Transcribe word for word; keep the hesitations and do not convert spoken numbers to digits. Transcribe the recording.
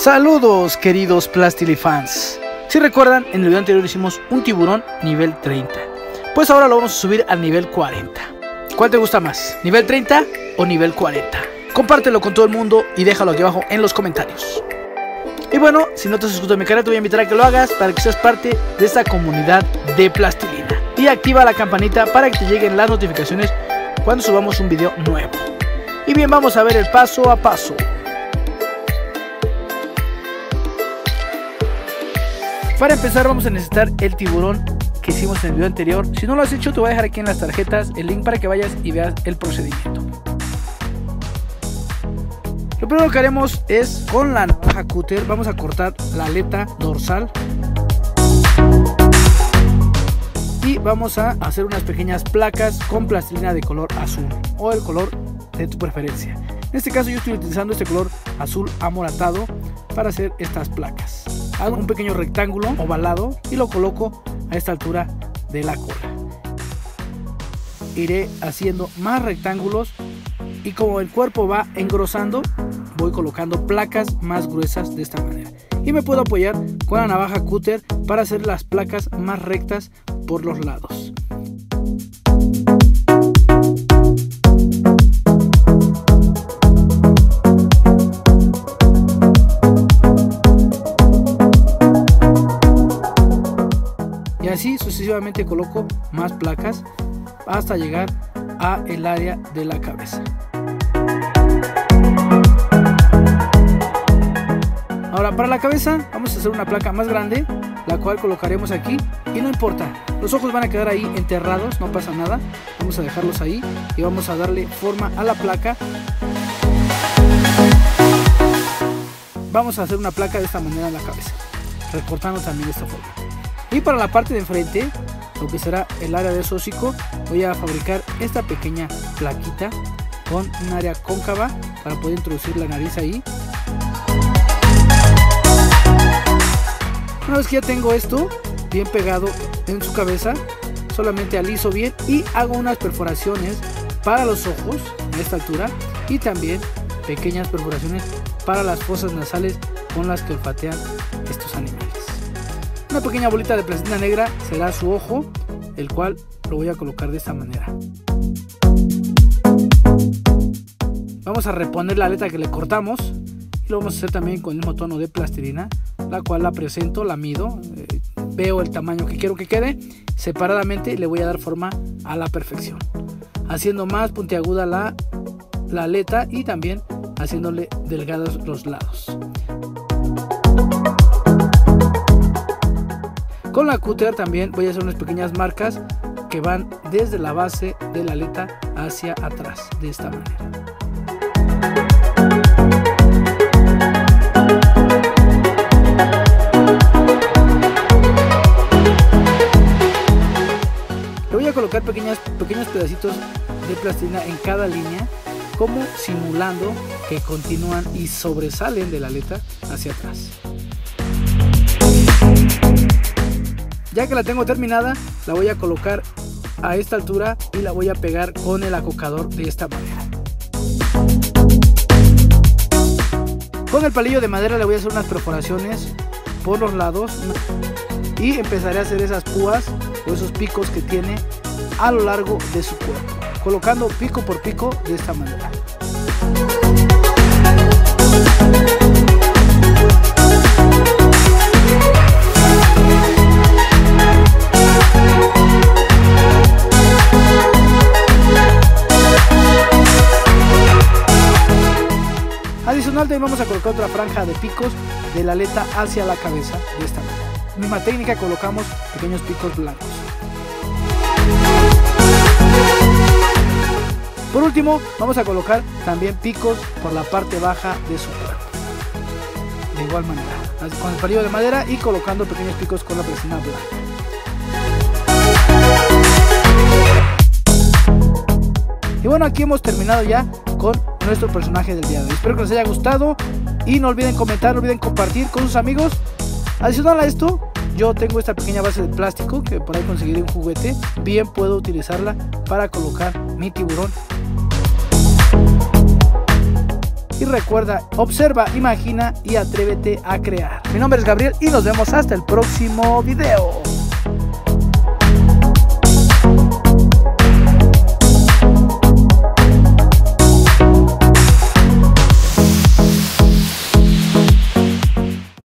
Saludos queridos Plastilifans. Si recuerdan, en el video anterior hicimos un tiburón nivel treinta. Pues ahora lo vamos a subir al nivel cuarenta. ¿Cuál te gusta más? ¿Nivel treinta o nivel cuarenta? Compártelo con todo el mundo y déjalo aquí abajo en los comentarios. Y bueno, si no te has suscrito a mi canal, te voy a invitar a que lo hagas para que seas parte de esta comunidad de plastilina. Y activa la campanita para que te lleguen las notificaciones cuando subamos un video nuevo. Y bien, vamos a ver el paso a paso. Para empezar vamos a necesitar el tiburón que hicimos en el video anterior. Si no lo has hecho, te voy a dejar aquí en las tarjetas el link para que vayas y veas el procedimiento. Lo primero que haremos es, con la navaja cúter, vamos a cortar la aleta dorsal. Y vamos a hacer unas pequeñas placas con plastilina de color azul o el color de tu preferencia. En este caso yo estoy utilizando este color azul amoratado para hacer estas placas. Hago un pequeño rectángulo ovalado y lo coloco a esta altura de la cola. Iré haciendo más rectángulos y como el cuerpo va engrosando, voy colocando placas más gruesas de esta manera. Y me puedo apoyar con la navaja cúter para hacer las placas más rectas por los lados. Y así sucesivamente coloco más placas hasta llegar a el área de la cabeza. Ahora para la cabeza vamos a hacer una placa más grande, la cual colocaremos aquí y no importa, los ojos van a quedar ahí enterrados, no pasa nada, vamos a dejarlos ahí y vamos a darle forma a la placa. Vamos a hacer una placa de esta manera en la cabeza, recortando también de esta forma. Y para la parte de enfrente, lo que será el área de su hocico, voy a fabricar esta pequeña plaquita con un área cóncava para poder introducir la nariz ahí. Una vez que ya tengo esto bien pegado en su cabeza, solamente aliso bien y hago unas perforaciones para los ojos a esta altura y también pequeñas perforaciones para las fosas nasales con las que olfatean estos animales. Una pequeña bolita de plastilina negra será su ojo, el cual lo voy a colocar de esta manera. Vamos a reponer la aleta que le cortamos y lo vamos a hacer también con el mismo tono de plastilina, la cual la presento, la mido, eh, veo el tamaño que quiero que quede, separadamente y le voy a dar forma a la perfección, haciendo más puntiaguda la, la aleta y también haciéndole delgados los lados. Con la cúter también voy a hacer unas pequeñas marcas que van desde la base de la aleta hacia atrás, de esta manera. Le voy a colocar pequeñas, pequeños pedacitos de plastilina en cada línea, como simulando que continúan y sobresalen de la aleta hacia atrás. Ya que la tengo terminada, la voy a colocar a esta altura y la voy a pegar con el acocador de esta manera. Con el palillo de madera le voy a hacer unas perforaciones por los lados y empezaré a hacer esas púas o esos picos que tiene a lo largo de su cuerpo, colocando pico por pico de esta manera. Adicional también vamos a colocar otra franja de picos de la aleta hacia la cabeza de esta manera. Misma técnica, colocamos pequeños picos blancos. Por último vamos a colocar también picos por la parte baja de su cuerpo. De igual manera, con el palillo de madera y colocando pequeños picos con la plastilina blanca. Y bueno, aquí hemos terminado ya con nuestro personaje del día de hoy. Espero que les haya gustado y no olviden comentar, no olviden compartir con sus amigos. Adicional a esto, yo tengo esta pequeña base de plástico que por ahí conseguiré un juguete. Bien puedo utilizarla para colocar mi tiburón. Y recuerda, observa, imagina y atrévete a crear. Mi nombre es Gabriel y nos vemos hasta el próximo video.